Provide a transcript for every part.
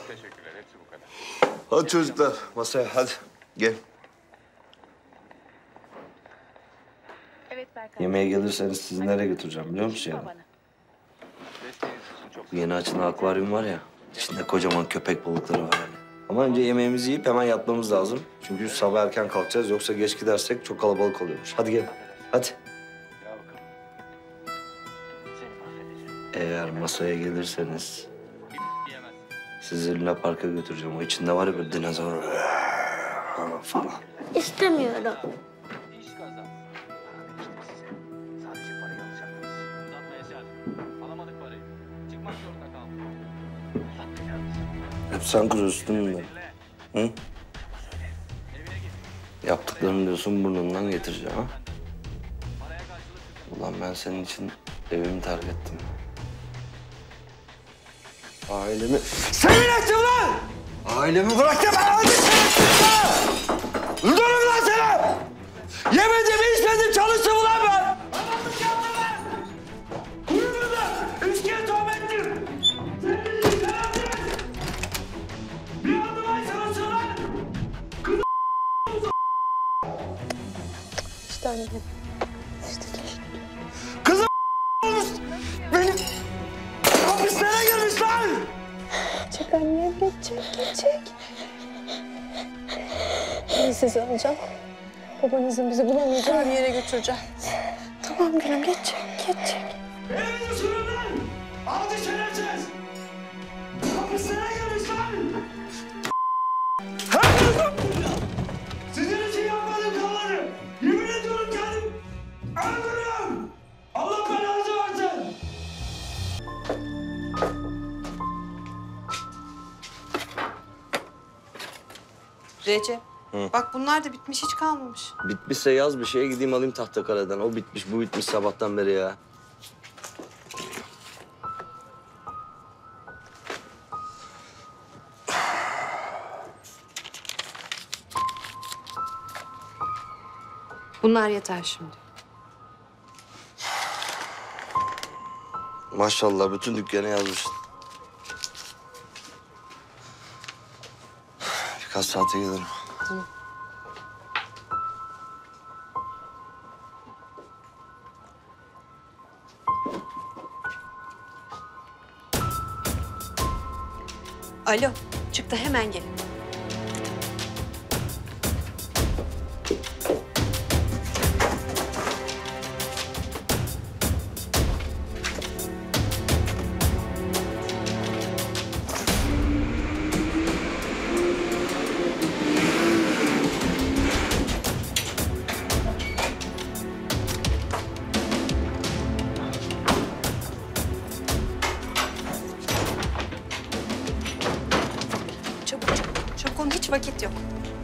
Teşekkürler. Hepsi bu kadar. Hadi çocuklar masaya hadi gel. Evet Berkan. Yemeğe gelirseniz sizi nereye götüreceğim biliyor musun ya? Desteğiniz için çok Yeni açılan akvaryum var ya, içinde kocaman köpek balıkları var yani. Ama önce yemeğimizi yiyip hemen yatmamız lazım. Çünkü sabah erken kalkacağız, yoksa geç gidersek çok kalabalık oluyormuş. Hadi gel, hadi. Gel bakalım. Seni mahvedeceğim. Eğer masaya gelirseniz Diyemezsin. sizi Luna Park'a götüreceğim. O içinde var ya böyle dinozor falan. İstemiyorum. İş kazansın. Sadece parayı alacaktınız. Uzatma Yaşar. Alamadık parayı. Çıkmak zorunda kaldık. Uzatmayacağız. Hep sen kuruyorsun değil mi? Hı? Evine git. Yaptıklarını diyorsun burnundan getireceğim ha? Paraya karşılık Ulan ben senin için evimi terk ettim. Ailemi... Senin ettim lan! Ailemi bıraktım ben öldüm şerefsizle! Öldürürüm lan seni! Yemedim, içmedim, çalıştım ulan ben! Adamlık yaptım ben! Uyumadım, içkiye tohum ettim! Sen bizi şerefsiz! Bir adıma çalışın lan! Kızım İşte annem. İşte keşke. Kızım olmuş! Benim hapislere girmiş lan! Çek annem, geçecek. Ben sizi alacağım. Babanızın bizi bulamayacağı bir yere götüreceğim. Tamam gülüm, geçecek. Elini sürün lan! Adi şerefsiz! Hapislere girmiş lan! Sizin için yapmadım kalları! Yemin ediyorum kendim öldürüyorum! Allah belanızı versin! Recep, bak bunlar da bitmiş, hiç kalmamış. Bitmişse yaz bir şeye gideyim alayım Tahtakale'den. O bitmiş, bu bitmiş sabahtan beri ya. Bunlar yeter şimdi. Maşallah bütün dükkanı yazmışsın. Birkaç saate gelirim. Tamam. Alo, çık da hemen gelin. Çabuk, çabuk, çabuk olun, hiç vakit yok.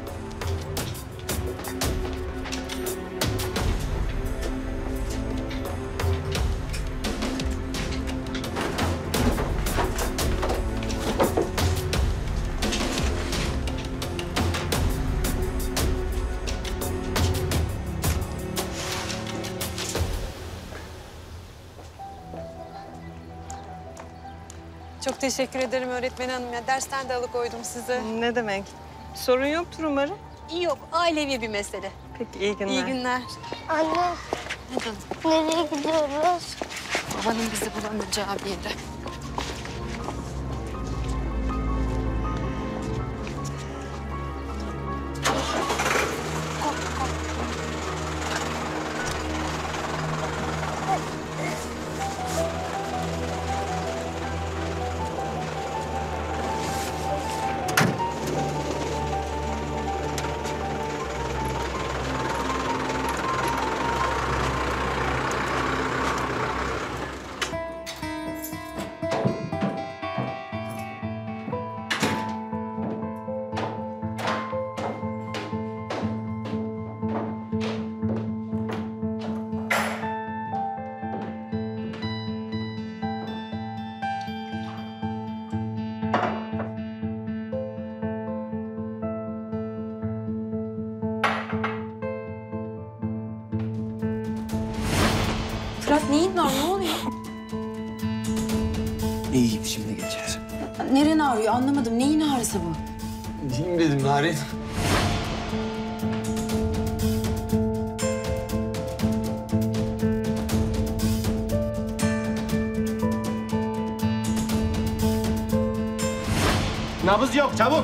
Çok teşekkür ederim öğretmen hanım. Ya, dersten de alıkoydum sizi. Ne demek? Sorun yoktur umarım. Yok, ailevi bir mesele. Peki, iyi günler. İyi günler. Anne, nereye gidiyoruz? Babanın bizi bulamayacağı bir yere. Fırat neyin var, ne oluyor? İyiyim, şimdi geçer. Neren ağrıyor anlamadım. Neyin ağrısı bu? Diyeyim dedim Narin. Nabız yok, çabuk.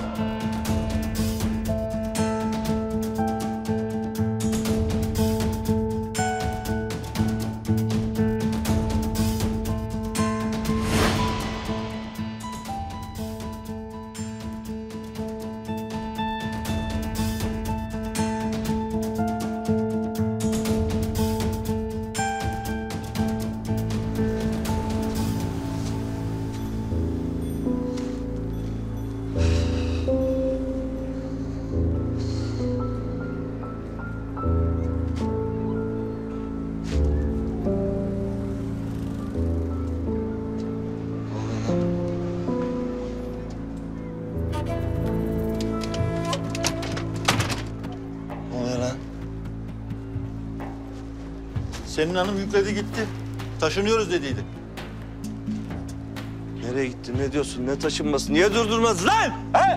Ne oluyor lan? Senin hanım yükledi gitti. Taşınıyoruz dediydi. Nereye gitti? Ne diyorsun? Ne taşınması? Niye durdurmaz lan? He?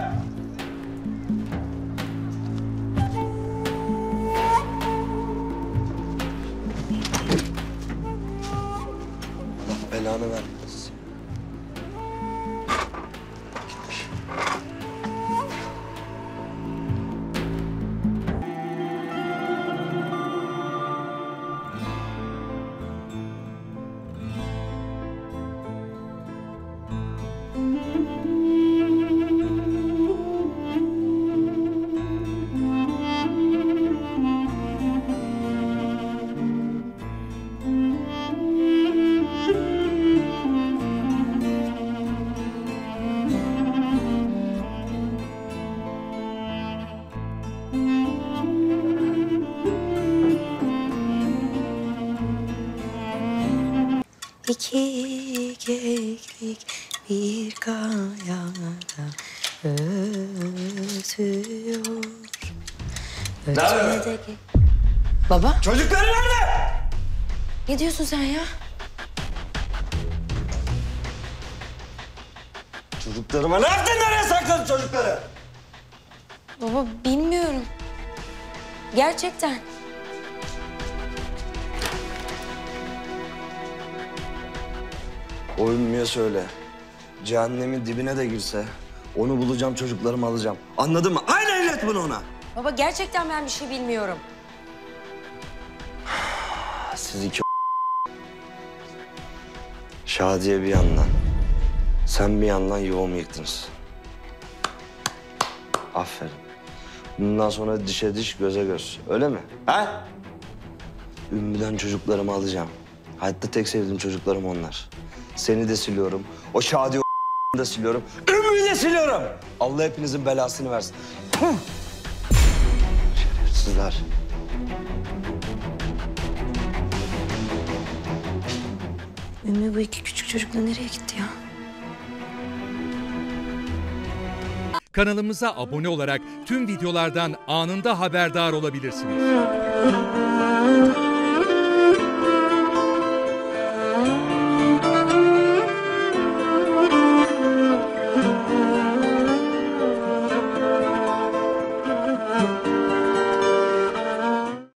Allah belanı vermesin. Gitmiş. İki keklik bir kayada ötüyor. Nerede? Baba, Çocukları nerede? ne diyorsun sen ya? Çocuklarıma ne yaptın? Nereye sakladın çocukları? Baba bilmiyorum. Gerçekten. O Ümmü'ye söyle. Cehennemin dibine de girse onu bulacağım, çocuklarımı alacağım. Anladın mı? Aynen ilet bunu ona. Baba gerçekten ben bir şey bilmiyorum. Siz iki Şadiye bir yandan, sen bir yandan yuvamı yıktınız. Aferin. Bundan sonra dişe diş, göze göz. Öyle mi? Ha? Ümmü'den çocuklarımı alacağım. Hayatta tek sevdiğim çocuklarım onlar. Seni de siliyorum. O Şadiye da siliyorum. Ümmü'yü de siliyorum. Allah hepinizin belasını versin. Şerefsizler. Ümmü bu iki küçük çocukla nereye gitti ya? Kanalımıza abone olarak tüm videolardan anında haberdar olabilirsiniz.